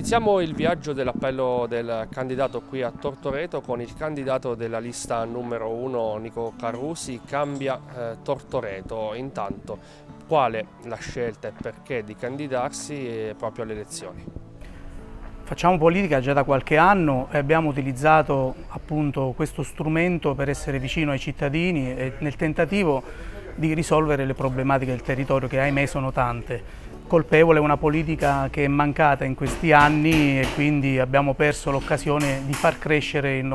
Iniziamo il viaggio dell'appello del candidato qui a Tortoreto con il candidato della lista numero 1 Nico Carusi. Cambia Tortoreto. Intanto, quale la scelta e perché di candidarsi proprio alle elezioni? Facciamo politica già da qualche anno e abbiamo utilizzato appunto questo strumento per essere vicino ai cittadini e nel tentativo di risolvere le problematiche del territorio, che ahimè sono tante. Colpevole è una politica che è mancata in questi anni e quindi abbiamo perso l'occasione di far crescere il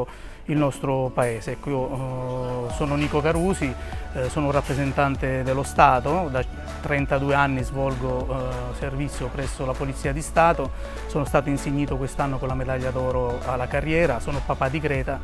nostro paese. Ecco, io sono Nico Carusi, sono un rappresentante dello Stato, da 32 anni svolgo servizio presso la Polizia di Stato, sono stato insignito quest'anno con la medaglia d'oro alla carriera, sono papà di Greta.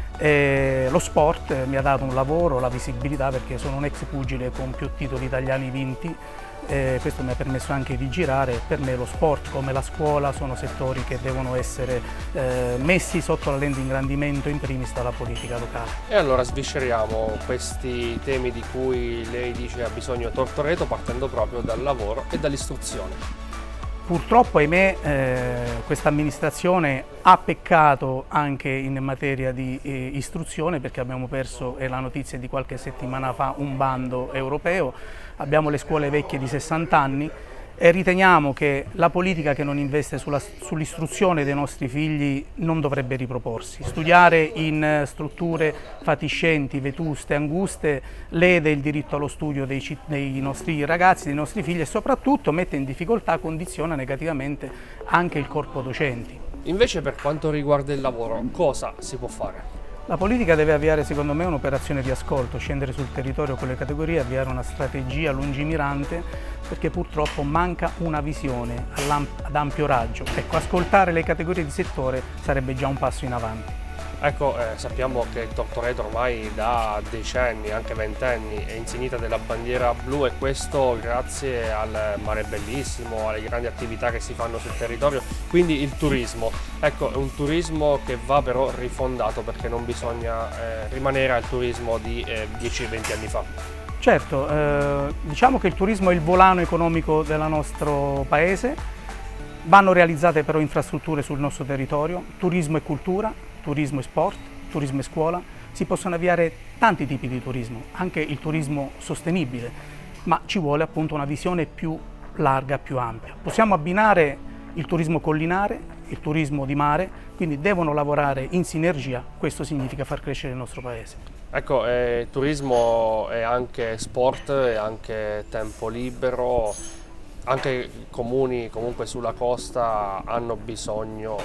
Lo sport mi ha dato un lavoro, la visibilità, perché sono un ex pugile con più titoli italiani vinti. Questo mi ha permesso anche di girare. Per me lo sport come la scuola sono settori che devono essere messi sotto la lente di ingrandimento, in primis dalla politica locale. E allora svisceriamo questi temi di cui lei dice ha bisogno Tortoreto, partendo proprio dal lavoro e dall'istruzione. Purtroppo, ahimè, questa amministrazione ha peccato anche in materia di istruzione, perché abbiamo perso, è la notizia di qualche settimana fa, un bando europeo. Abbiamo le scuole vecchie di 60 anni e riteniamo che la politica che non investe sull'istruzione dei nostri figli non dovrebbe riproporsi. Studiare in strutture fatiscenti, vetuste, anguste lede il diritto allo studio dei nostri ragazzi, dei nostri figli, e soprattutto mette in difficoltà, condiziona negativamente anche il corpo docenti. Invece, per quanto riguarda il lavoro, cosa si può fare? La politica deve avviare, secondo me, un'operazione di ascolto, scendere sul territorio con le categorie, avviare una strategia lungimirante, perché purtroppo manca una visione ad ampio raggio. Ecco, ascoltare le categorie di settore sarebbe già un passo in avanti. Ecco, sappiamo che Tortoreto ormai da decenni, anche ventenni, è insignita della bandiera blu, e questo grazie al mare bellissimo, alle grandi attività che si fanno sul territorio, quindi il turismo. Ecco, è un turismo che va però rifondato, perché non bisogna rimanere al turismo di 10-20 anni fa. Certo, diciamo che il turismo è il volano economico del nostro paese, vanno realizzate però infrastrutture sul nostro territorio, turismo e cultura, turismo e sport, turismo e scuola. Si possono avviare tanti tipi di turismo, anche il turismo sostenibile, ma ci vuole appunto una visione più larga, più ampia. Possiamo abbinare il turismo collinare, il turismo di mare, quindi devono lavorare in sinergia. Questo significa far crescere il nostro paese. Ecco, turismo è anche sport, è anche tempo libero. Anche i comuni comunque sulla costa hanno bisogno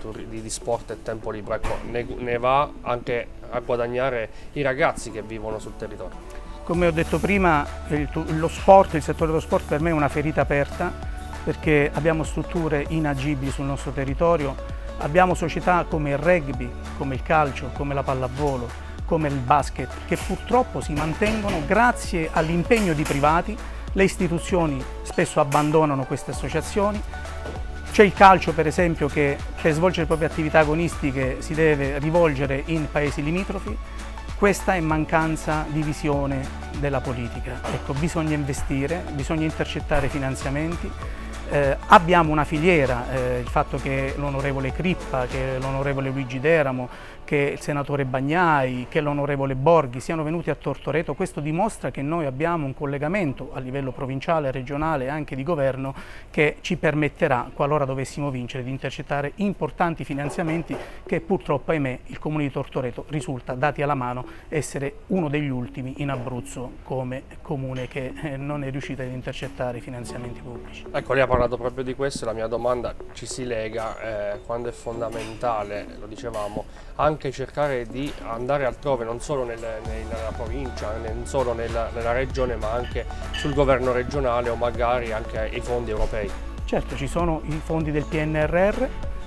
di sport e tempo libero. Ecco, ne va anche a guadagnare i ragazzi che vivono sul territorio. Come ho detto prima, il settore dello sport per me è una ferita aperta, perché abbiamo strutture inagibili sul nostro territorio, abbiamo società come il rugby, come il calcio, come la pallavolo, come il basket, che purtroppo si mantengono grazie all'impegno di privati. Le istituzioni spesso abbandonano queste associazioni. C'è il calcio, per esempio, che per svolgere le proprie attività agonistiche si deve rivolgere in paesi limitrofi. Questa è mancanza di visione della politica. Ecco, bisogna investire, bisogna intercettare finanziamenti. Abbiamo una filiera, il fatto che l'onorevole Crippa, che l'onorevole Luigi Deramo, che il senatore Bagnai, che l'onorevole Borghi siano venuti a Tortoreto, questo dimostra che noi abbiamo un collegamento a livello provinciale, regionale e anche di governo, che ci permetterà, qualora dovessimo vincere, di intercettare importanti finanziamenti che purtroppo, ahimè, il Comune di Tortoreto risulta, dati alla mano, essere uno degli ultimi in Abruzzo come comune che non è riuscito ad intercettare i finanziamenti pubblici. Ecco, lei ha parlato proprio di questo, e la mia domanda ci si lega quando è fondamentale, lo dicevamo, anche cercare di andare altrove, non solo nella provincia, non solo nella regione, ma anche sul governo regionale o magari anche ai fondi europei. Certo, ci sono i fondi del PNRR,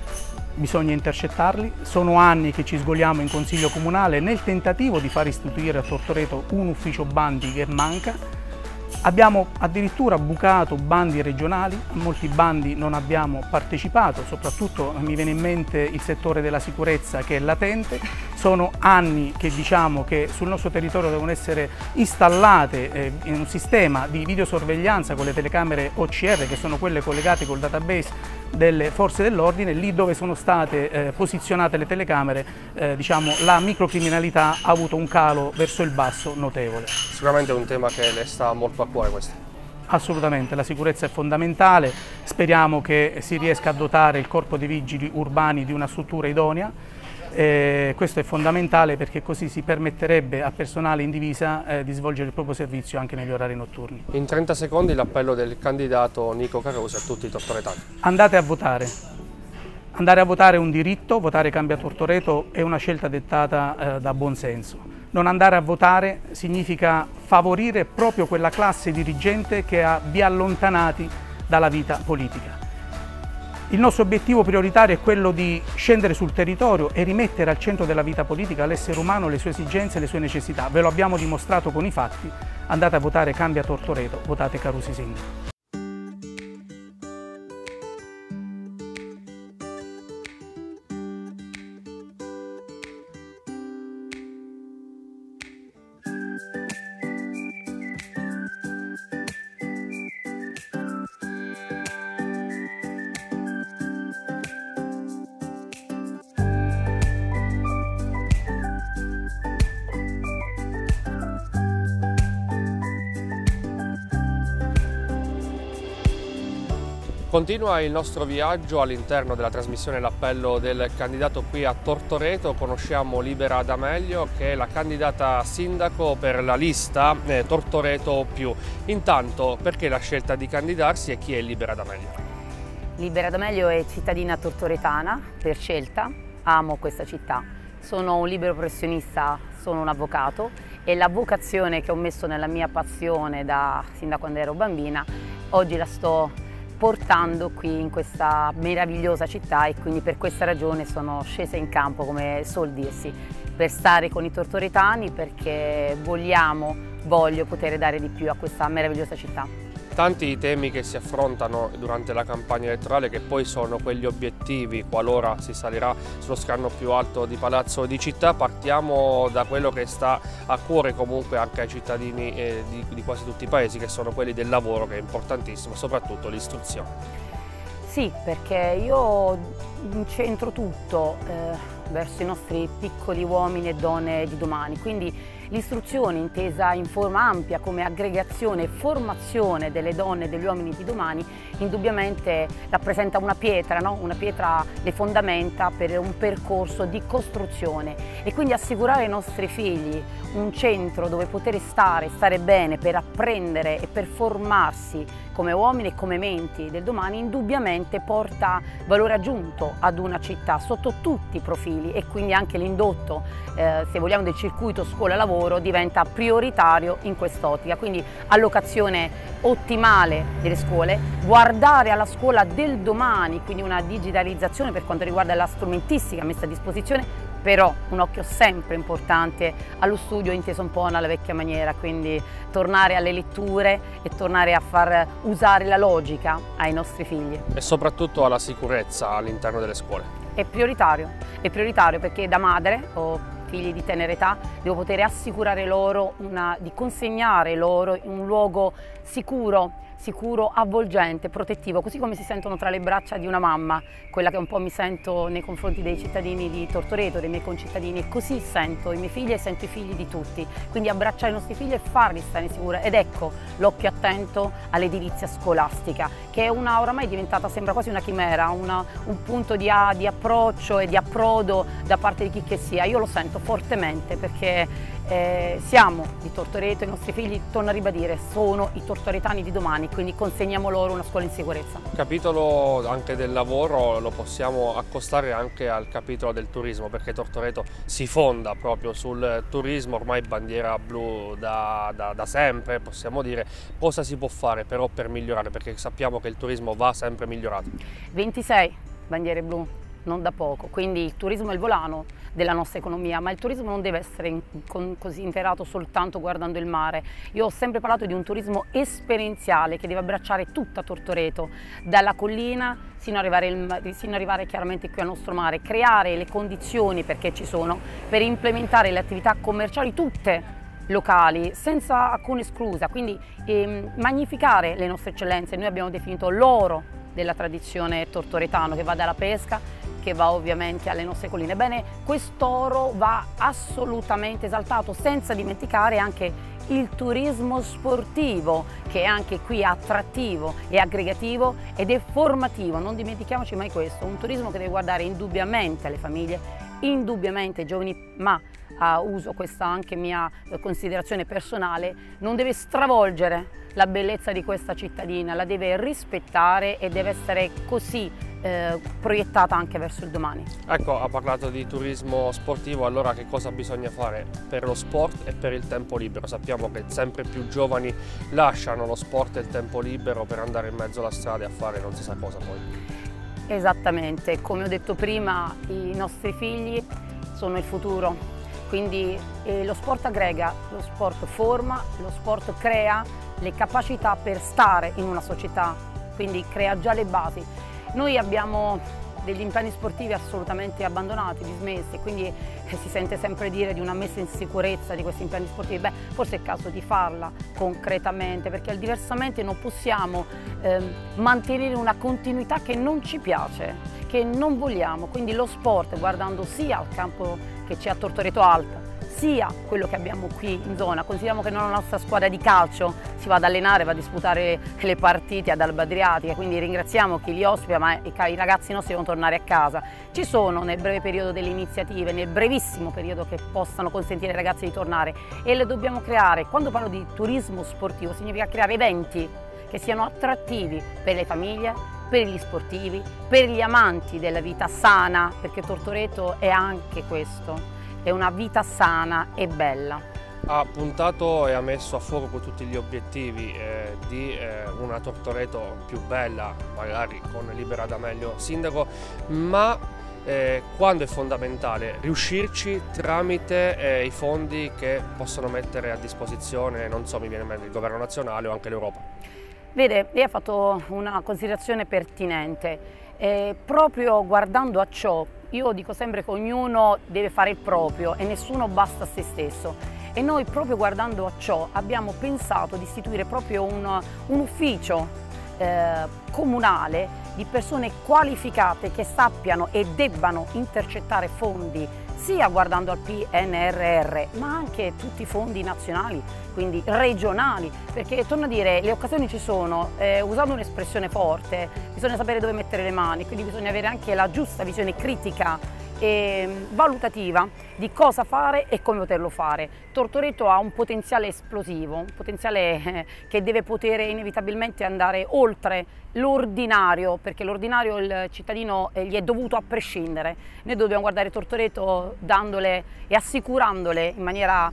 bisogna intercettarli. Sono anni che ci sgoliamo in Consiglio Comunale nel tentativo di far istituire a Tortoreto un ufficio bandi che manca. Abbiamo addirittura bucato bandi regionali, a molti bandi non abbiamo partecipato, soprattutto mi viene in mente il settore della sicurezza, che è latente. Sono anni che diciamo che sul nostro territorio devono essere installate in un sistema di videosorveglianza con le telecamere OCR, che sono quelle collegate col database delle forze dell'ordine. Lì dove sono state posizionate le telecamere, diciamo, la microcriminalità ha avuto un calo verso il basso notevole. Sicuramente è un tema che le sta molto a cuore questo. Assolutamente, la sicurezza è fondamentale, speriamo che si riesca a dotare il corpo dei vigili urbani di una struttura idonea. Questo è fondamentale perché così si permetterebbe a personale in divisa di svolgere il proprio servizio anche negli orari notturni. In 30 secondi l'appello del candidato Nico Carusi a tutti i tortoretani. Andate a votare. Andare a votare è un diritto, votare cambia Tortoreto è una scelta dettata da buonsenso. Non andare a votare significa favorire proprio quella classe dirigente che vi ha allontanati dalla vita politica. Il nostro obiettivo prioritario è quello di scendere sul territorio e rimettere al centro della vita politica l'essere umano, le sue esigenze e le sue necessità. Ve lo abbiamo dimostrato con i fatti. Andate a votare Cambia Tortoreto, votate Carusi Sindaco. Continua il nostro viaggio all'interno della trasmissione L'appello del candidato qui a Tortoreto. Conosciamo Libera D'Amelio, che è la candidata sindaco per la lista Tortoreto Più. Intanto, perché la scelta di candidarsi e chi è Libera D'Amelio? Libera D'Amelio è cittadina tortoretana per scelta, amo questa città. Sono un libero professionista, sono un avvocato e la vocazione che ho messo nella mia passione sin da quando ero bambina, oggi la sto portando qui in questa meravigliosa città e quindi per questa ragione sono scesa in campo, come suol dirsi, per stare con i tortoretani, perché voglio poter dare di più a questa meravigliosa città. Tanti i temi che si affrontano durante la campagna elettorale, che poi sono quegli obiettivi qualora si salirà sullo scranno più alto di palazzo di città. Partiamo da quello che sta a cuore comunque anche ai cittadini di quasi tutti i paesi, che sono quelli del lavoro, che è importantissimo, soprattutto l'istruzione. Sì, perché io incentro tutto verso i nostri piccoli uomini e donne di domani, quindi l'istruzione intesa in forma ampia come aggregazione e formazione delle donne e degli uomini di domani indubbiamente rappresenta una pietra, no? Una pietra, le fondamenta per un percorso di costruzione, e quindi assicurare ai nostri figli un centro dove poter stare bene per apprendere e per formarsi come uomini e come menti del domani indubbiamente porta valore aggiunto ad una città sotto tutti i profili, e quindi anche l'indotto, se vogliamo, del circuito scuola-lavoro diventa prioritario in quest'ottica. Quindi allocazione ottimale delle scuole, guardare alla scuola del domani, quindi una digitalizzazione per quanto riguarda la strumentistica messa a disposizione, però un occhio sempre importante allo studio inteso un po' nella vecchia maniera, quindi tornare alle letture e tornare a far usare la logica ai nostri figli. E soprattutto alla sicurezza all'interno delle scuole. È prioritario perché da madre ho figli di tenera età, devo poter assicurare loro, di consegnare loro un luogo sicuro, avvolgente, protettivo, così come si sentono tra le braccia di una mamma, quella che un po' mi sento nei confronti dei cittadini di Tortoreto, dei miei concittadini, e così sento i miei figli e sento i figli di tutti, quindi abbracciare i nostri figli e farli stare sicuri. Ed ecco l'occhio attento all'edilizia scolastica, che è oramai diventata, sembra quasi una chimera, un punto di approccio e di approdo da parte di chi che sia. Io lo sento fortemente perché siamo di Tortoreto, i nostri figli, torno a ribadire, sono i tortoretani di domani, quindi consegniamo loro una scuola in sicurezza. Il capitolo anche del lavoro lo possiamo accostare anche al capitolo del turismo, perché Tortoreto si fonda proprio sul turismo, ormai bandiera blu da sempre, possiamo dire. Cosa si può fare però per migliorare, perché sappiamo che il turismo va sempre migliorato? 26 bandiere blu, non da poco, quindi il turismo è il volano della nostra economia, ma il turismo non deve essere così interato soltanto guardando il mare. Io ho sempre parlato di un turismo esperienziale che deve abbracciare tutta Tortoreto, dalla collina sino ad arrivare chiaramente qui al nostro mare, creare le condizioni, perché ci sono, per implementare le attività commerciali tutte locali, senza alcuna esclusa, quindi magnificare le nostre eccellenze. Noi abbiamo definito l'oro della tradizione tortoretano, che va dalla pesca, che va ovviamente alle nostre colline. Bene, quest'oro va assolutamente esaltato, senza dimenticare anche il turismo sportivo, che è anche qui attrattivo e aggregativo ed è formativo. Non dimentichiamoci mai questo, un turismo che deve guardare indubbiamente alle famiglie, indubbiamente ai giovani, ma uso questa anche mia considerazione personale, non deve stravolgere la bellezza di questa cittadina, la deve rispettare e deve essere così proiettata anche verso il domani. Ecco, ha parlato di turismo sportivo, allora che cosa bisogna fare per lo sport e per il tempo libero? Sappiamo che sempre più giovani lasciano lo sport e il tempo libero per andare in mezzo alla strada e a fare non si sa cosa poi. Esattamente, come ho detto prima, i nostri figli sono il futuro, quindi lo sport aggrega, lo sport forma, lo sport crea le capacità per stare in una società, quindi crea già le basi. Noi abbiamo degli impegni sportivi assolutamente abbandonati, dismessi, quindi si sente sempre dire di una messa in sicurezza di questi impegni sportivi. Beh, forse è il caso di farla concretamente, perché diversamente non possiamo mantenere una continuità che non ci piace, che non vogliamo. Quindi lo sport, guardando sia al campo che c'è a Tortoreto Alta, sia quello che abbiamo qui in zona. Consideriamo che la nostra squadra di calcio si va ad allenare, va a disputare le partite ad Alba Adriatica, quindi ringraziamo chi li ospita, ma i ragazzi nostri devono tornare a casa. Ci sono nel breve periodo delle iniziative, nel brevissimo periodo, che possano consentire ai ragazzi di tornare, e le dobbiamo creare. Quando parlo di turismo sportivo significa creare eventi che siano attrattivi per le famiglie, per gli sportivi, per gli amanti della vita sana, perché Tortoreto è anche questo. È una vita sana e bella. Ha puntato e ha messo a fuoco tutti gli obiettivi di una Tortoreto più bella, magari con Libera D'Amelio sindaco, ma quando è fondamentale riuscirci tramite i fondi che possono mettere a disposizione, non so, mi viene in mente il governo nazionale o anche l'Europa. Vede, lei ha fatto una considerazione pertinente, proprio guardando a ciò. Io dico sempre che ognuno deve fare il proprio e nessuno basta a se stesso, e noi proprio guardando a ciò abbiamo pensato di istituire proprio un ufficio comunale di persone qualificate che sappiano e debbano intercettare fondi, sia guardando al PNRR ma anche tutti i fondi nazionali, quindi regionali, perché torno a dire, le occasioni ci sono, usando un'espressione forte, bisogna sapere dove mettere le mani, quindi bisogna avere anche la giusta visione critica e valutativa di cosa fare e come poterlo fare. Tortoreto ha un potenziale esplosivo, un potenziale che deve poter inevitabilmente andare oltre l'ordinario, perché l'ordinario il cittadino gli è dovuto a prescindere. Noi dobbiamo guardare Tortoreto dandole e assicurandole in maniera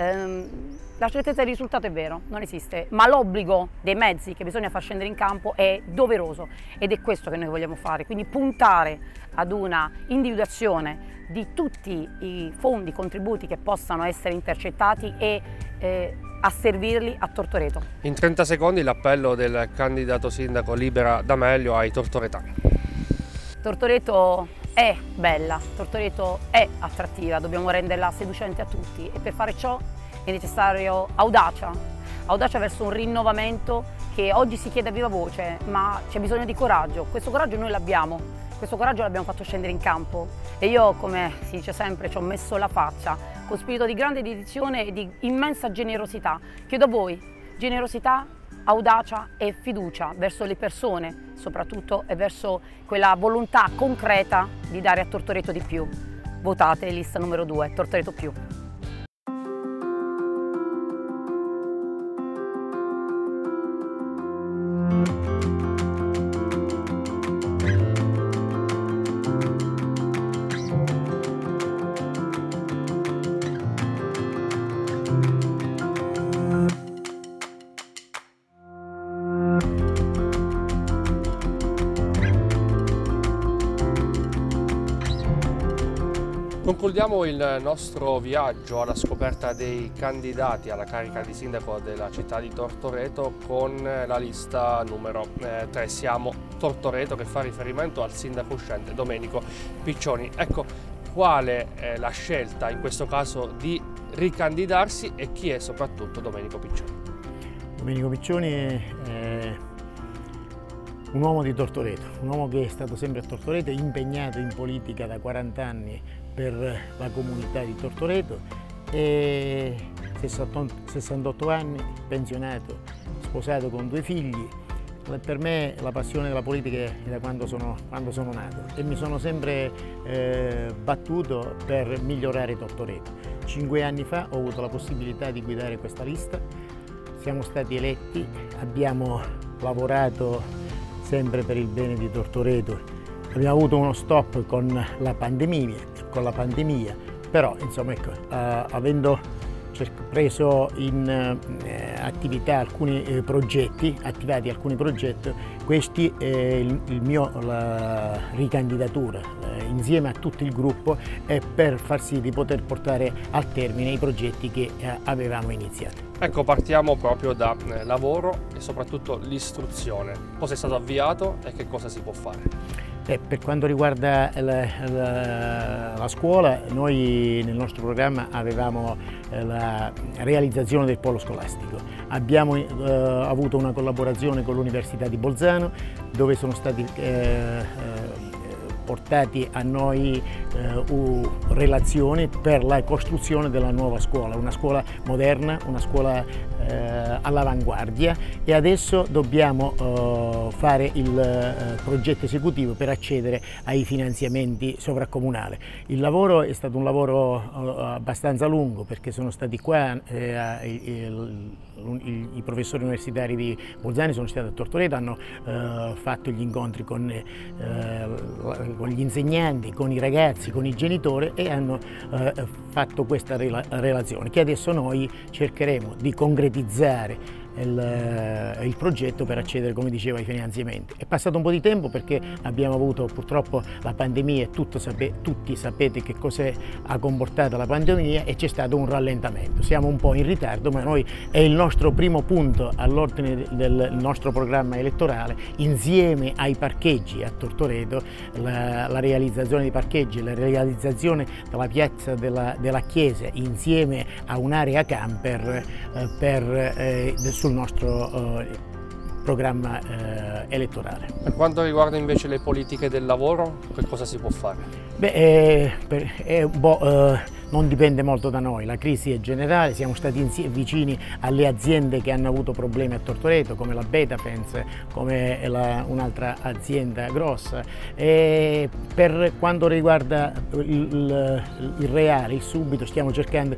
la certezza del risultato è vero, non esiste, ma l'obbligo dei mezzi che bisogna far scendere in campo è doveroso, ed è questo che noi vogliamo fare, quindi puntare ad una individuazione di tutti i fondi, contributi che possano essere intercettati e asservirli a Tortoreto. In 30 secondi l'appello del candidato sindaco Libera D'Amelio ai tortoretani. Tortoreto è bella, Tortoreto è attrattiva, dobbiamo renderla seducente a tutti, e per fare ciò è necessario audacia verso un rinnovamento che oggi si chiede a viva voce, ma c'è bisogno di coraggio. Questo coraggio noi l'abbiamo, questo coraggio l'abbiamo fatto scendere in campo, e io, come si dice sempre, ci ho messo la faccia con spirito di grande dedizione e di immensa generosità. Chiedo a voi generosità, audacia e fiducia verso le persone soprattutto, e verso quella volontà concreta di dare a Tortoreto di più. Votate lista numero 2, Tortoreto più. Concludiamo il nostro viaggio alla scoperta dei candidati alla carica di sindaco della città di Tortoreto con la lista numero 3. Siamo Tortoreto, che fa riferimento al sindaco uscente Domenico Piccioni. Ecco, quale è la scelta in questo caso di ricandidarsi e chi è soprattutto Domenico Piccioni? Domenico Piccioni è un uomo di Tortoreto, un uomo che è stato sempre a Tortoreto, impegnato in politica da 40 anni per la comunità di Tortoreto, e 68 anni, pensionato, sposato con 2 figli. Per me la passione della politica è da quando sono nato, e mi sono sempre battuto per migliorare Tortoreto. 5 anni fa ho avuto la possibilità di guidare questa lista, siamo stati eletti, abbiamo lavorato sempre per il bene di Tortoreto. Abbiamo avuto uno stop con la pandemia, però insomma, ecco, avendo preso in attività alcuni progetti, attivati alcuni progetti, questi la ricandidatura insieme a tutto il gruppo è per far sì di poter portare al termine i progetti che avevamo iniziato. Ecco, partiamo proprio da lavoro e soprattutto l'istruzione. Cosa è stato avviato e che cosa si può fare? Per quanto riguarda la scuola, noi nel nostro programma avevamo la realizzazione del polo scolastico. Abbiamo avuto una collaborazione con l'Università di Bolzano, dove sono stati portati a noi relazioni per la costruzione della nuova scuola, una scuola moderna, una scuola all'avanguardia, e adesso dobbiamo fare il progetto esecutivo per accedere ai finanziamenti sovracomunali. Il lavoro è stato un lavoro abbastanza lungo, perché sono stati qua i professori universitari di Bolzano, sono stati a Tortoreto, hanno fatto gli incontri con gli insegnanti, con i ragazzi, con i genitori, e hanno fatto questa relazione che adesso noi cercheremo di concretizzare il progetto per accedere, come dicevo, ai finanziamenti. È passato un po' di tempo perché abbiamo avuto purtroppo la pandemia, e tutti sapete che cos'è ha comportato la pandemia, e c'è stato un rallentamento. Siamo un po' in ritardo, ma noi è il nostro primo punto all'ordine del nostro programma elettorale, insieme ai parcheggi a Tortoreto, la realizzazione dei parcheggi, la realizzazione della piazza della chiesa, insieme a un'area camper sul nostro programma elettorale. Per quanto riguarda invece le politiche del lavoro, che cosa si può fare? Non dipende molto da noi, la crisi è generale, siamo stati vicini alle aziende che hanno avuto problemi a Tortoreto, come la Betafence, come un'altra azienda grossa. E per quanto riguarda il reale, il subito, stiamo cercando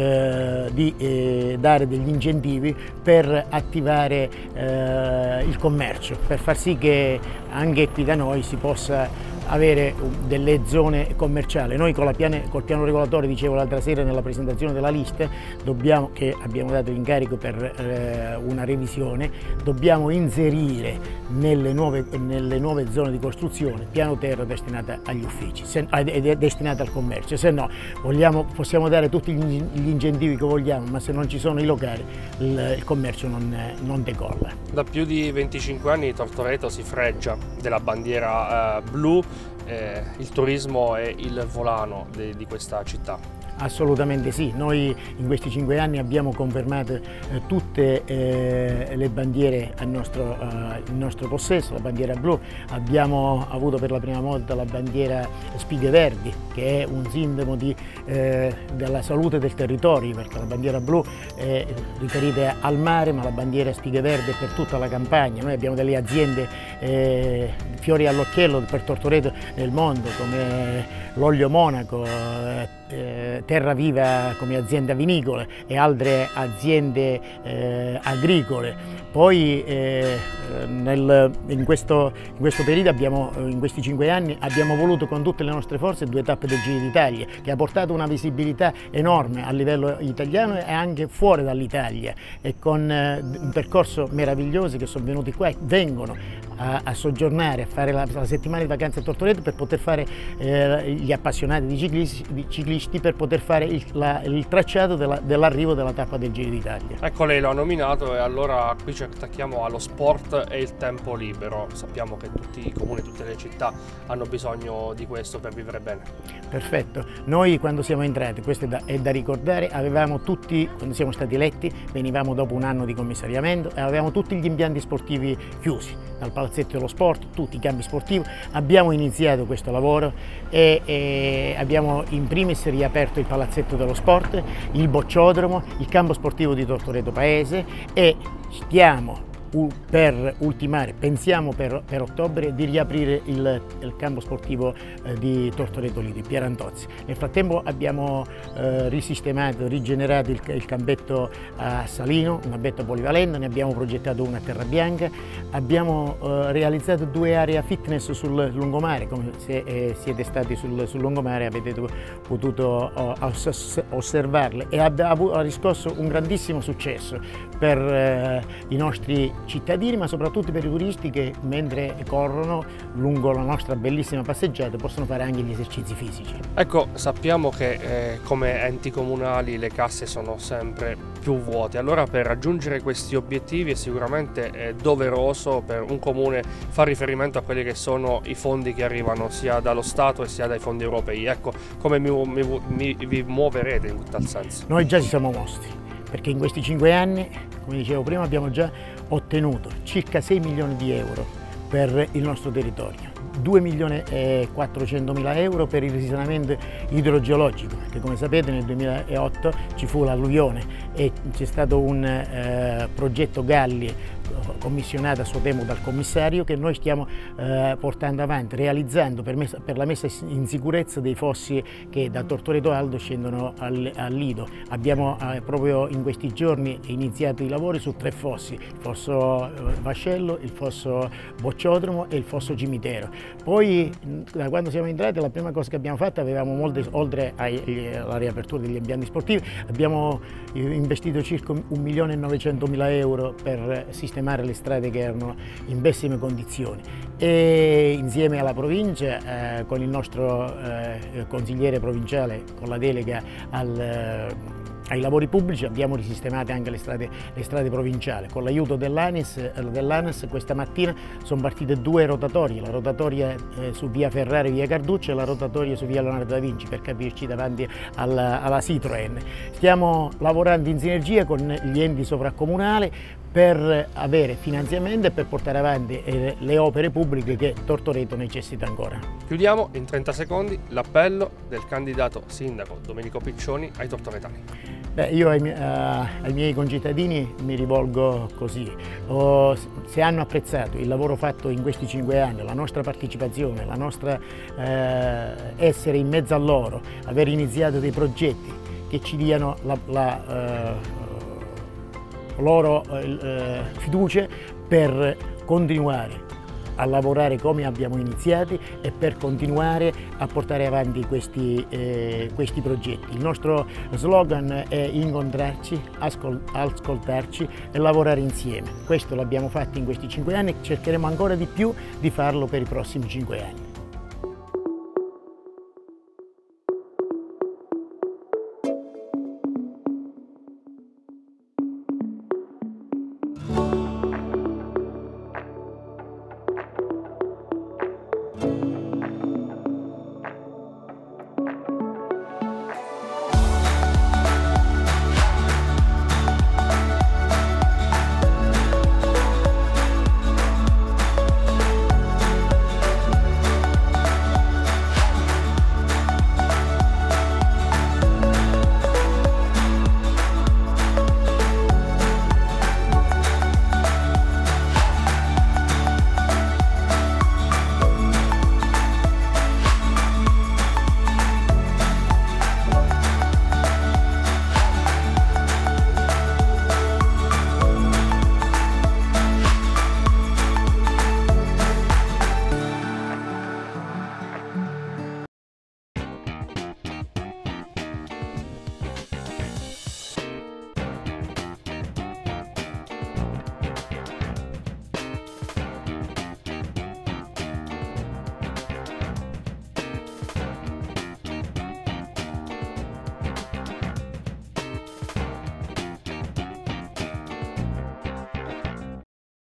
di dare degli incentivi per attivare il commercio, per far sì che anche qui da noi si possa avere delle zone commerciali. Noi col piano regolatore, dicevo l'altra sera nella presentazione della lista, che abbiamo dato l'incarico per una revisione, dobbiamo inserire nelle nuove zone di costruzione piano terra destinata agli uffici, destinata al commercio. Se no possiamo dare tutti gli incentivi che vogliamo, ma se non ci sono i locali il commercio non decolla. Da più di 25 anni Tortoreto si fregia della bandiera blu. Il turismo è il volano di questa città. Assolutamente sì, noi in questi 5 anni abbiamo confermato tutte le bandiere in nostro possesso, la bandiera blu. Abbiamo avuto per la prima volta la bandiera Spighe Verdi, che è un simbolo della salute del territorio, perché la bandiera blu è riferita al mare, ma la bandiera Spighe Verdi è per tutta la campagna. Noi abbiamo delle aziende fiori all'occhiello per Tortoreto nel mondo, come l'Olio Monaco, Terra Viva come azienda vinicola e altre aziende agricole. Poi in questo periodo, in questi 5 anni, abbiamo voluto con tutte le nostre forze 2 tappe del Giro d'Italia, che ha portato una visibilità enorme a livello italiano e anche fuori dall'Italia, e con un percorso meraviglioso che sono venuti qua e vengono a soggiornare, a fare la settimana di vacanze a Tortoreto per poter fare gli appassionati di ciclisti per poter fare il tracciato dell'arrivo della tappa del Giro d'Italia. Ecco, lei lo ha nominato e allora qui ci attacchiamo allo sport e il tempo libero. Sappiamo che tutti i comuni, tutte le città hanno bisogno di questo per vivere bene. Perfetto, noi quando siamo entrati, questo è da ricordare, avevamo tutti, quando siamo stati eletti, venivamo dopo un anno di commissariamento e avevamo tutti gli impianti sportivi chiusi, dal palazzetto dello sport, tutti i campi sportivi. Abbiamo iniziato questo lavoro e abbiamo in primis riaperto il palazzetto dello sport, il bocciodromo, il campo sportivo di Tortoreto Paese e stiamo per ultimare, pensiamo per ottobre di riaprire il campo sportivo di Tortoreto Lido, Pierantozzi. Nel frattempo abbiamo risistemato, rigenerato il campetto a Salino, un campetto polivalente, ne abbiamo progettato una a Terrabianca, abbiamo realizzato 2 aree fitness sul lungomare, come se siete stati sul lungomare avete potuto osservarle, e ha riscosso un grandissimo successo per i nostri cittadini, ma soprattutto per i turisti che mentre corrono lungo la nostra bellissima passeggiata possono fare anche gli esercizi fisici. Ecco, sappiamo che come enti comunali le casse sono sempre più vuote, allora per raggiungere questi obiettivi è sicuramente doveroso per un comune fare riferimento a quelli che sono i fondi che arrivano sia dallo Stato e sia dai fondi europei. Ecco, come vi muoverete in tal senso? Noi già ci siamo mossi, perché in questi 5 anni, come dicevo prima, abbiamo già ottenuto circa 6 milioni di euro per il nostro territorio, 2 milioni e 400 mila euro per il risanamento idrogeologico, perché come sapete nel 2008 ci fu l'alluvione e c'è stato un progetto Galli commissionato a suo tempo dal commissario che noi stiamo portando avanti, realizzando per la messa in sicurezza dei fossi che da Tortoreto Aldo scendono al Lido. Abbiamo proprio in questi giorni iniziato i lavori su 3 fossi, il fosso Vascello, il fosso Bocciodromo e il fosso Cimitero. Poi da quando siamo entrati la prima cosa che abbiamo fatto, oltre alla riapertura degli impianti sportivi, abbiamo investito circa 1.900.000 euro per sistemare le strade che erano in pessime condizioni e insieme alla provincia con il nostro consigliere provinciale con la delega ai lavori pubblici abbiamo risistemato anche le strade provinciali. Con l'aiuto dell'ANAS questa mattina sono partite 2 rotatorie, la rotatoria su via Ferrari, via Carduccio e la rotatoria su via Leonardo da Vinci, per capirci, davanti alla Citroën. Stiamo lavorando in sinergia con gli enti sovracomunali per avere finanziamenti e per portare avanti le opere pubbliche che Tortoreto necessita ancora. Chiudiamo in 30 secondi l'appello del candidato sindaco Domenico Piccioni ai tortoretani. Io ai miei concittadini mi rivolgo così, se hanno apprezzato il lavoro fatto in questi 5 anni, la nostra partecipazione, la nostra essere in mezzo a loro, aver iniziato dei progetti che ci diano la loro fiducia per continuare a lavorare come abbiamo iniziati e per continuare a portare avanti questi progetti. Il nostro slogan è incontrarci, ascoltarci e lavorare insieme. Questo l'abbiamo fatto in questi 5 anni e cercheremo ancora di più di farlo per i prossimi 5 anni.